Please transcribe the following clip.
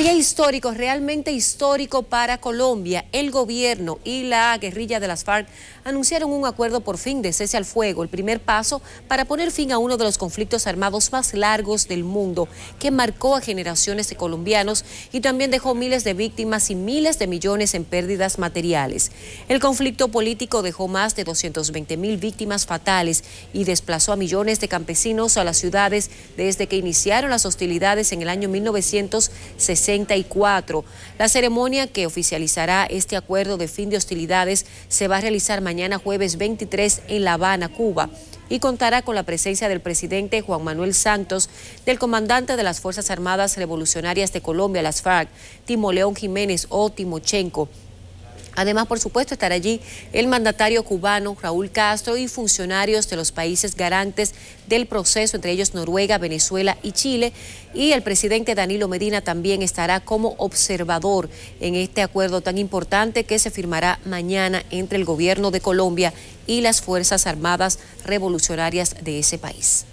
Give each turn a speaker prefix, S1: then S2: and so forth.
S1: día histórico, realmente histórico para Colombia. El gobierno y la guerrilla de las FARC anunciaron un acuerdo por fin de cese al fuego, el primer paso para poner fin a uno de los conflictos armados más largos del mundo, que marcó a generaciones de colombianos y también dejó miles de víctimas y miles de millones en pérdidas materiales. El conflicto político dejó más de 220.000 víctimas fatales y desplazó a millones de campesinos a las ciudades desde que iniciaron las hostilidades en el año 1964. La ceremonia que oficializará este acuerdo de fin de hostilidades se va a realizar mañana jueves 23 en La Habana, Cuba, y contará con la presencia del presidente Juan Manuel Santos, del comandante de las Fuerzas Armadas Revolucionarias de Colombia, las FARC, Timo León Jiménez o Timochenko. Además, por supuesto, estará allí el mandatario cubano Raúl Castro y funcionarios de los países garantes del proceso, entre ellos Noruega, Venezuela y Chile, y el presidente Danilo Medina también estará como observador en este acuerdo tan importante que se firmará mañana entre el gobierno de Colombia y las Fuerzas Armadas Revolucionarias de ese país.